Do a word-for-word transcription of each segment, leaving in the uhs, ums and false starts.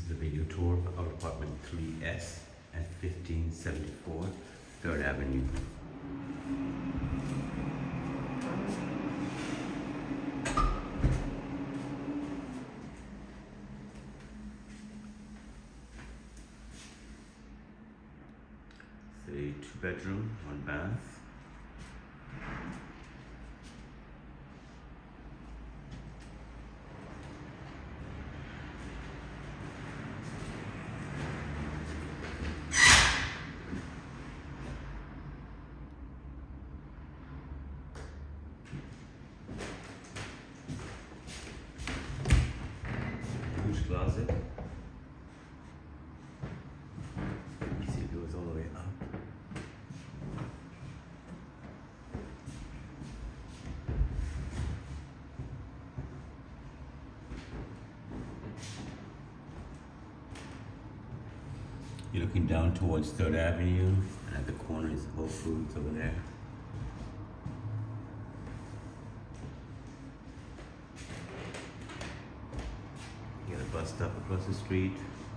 is a video tour of apartment three S at fifteen seventy-four third Avenue. It's a two bedroom, one bath. Closet. You see it goes all the way up. You're looking down towards third Avenue, and at the corner is Whole Foods over there. Bus stop across the street.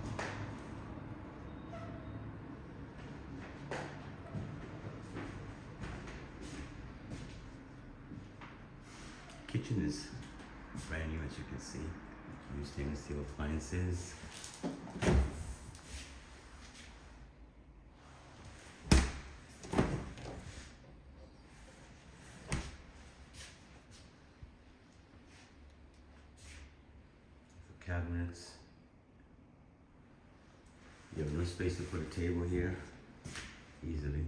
Kitchen is brand new, as you can see. New stainless steel appliances. Cabinets. You have no space to put a table here easily.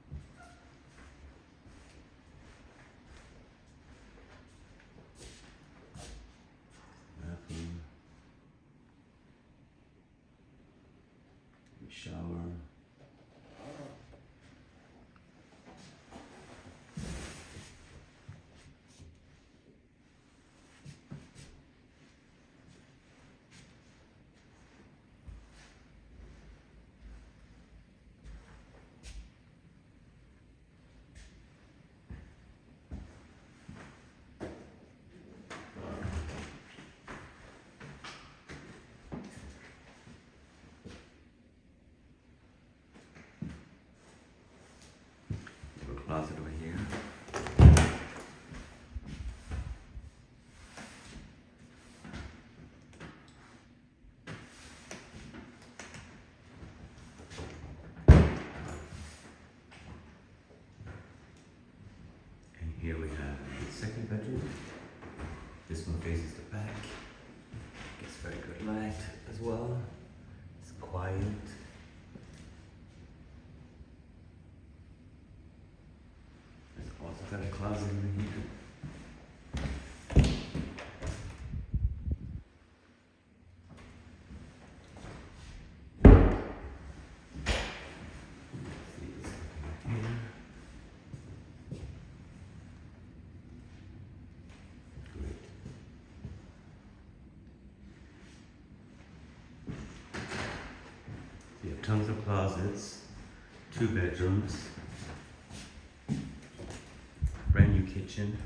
Bathroom. Shower. Closet over here. And here we have the second bedroom. This one faces the back. Gets very good light as well. It's quiet. Got a closet over here. Great. You have tons of closets, two bedrooms. Brand new kitchen.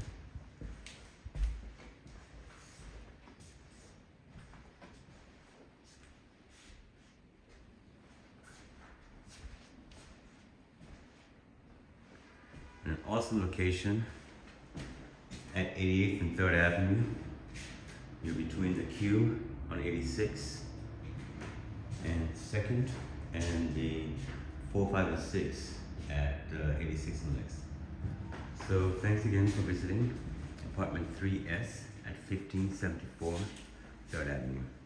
An awesome location at eighty-eighth and third Avenue. You're between the Q on eighty-six and second and the four, five, and six at uh, eighty-six and next. So thanks again for visiting apartment three S at fifteen seventy-four third Avenue.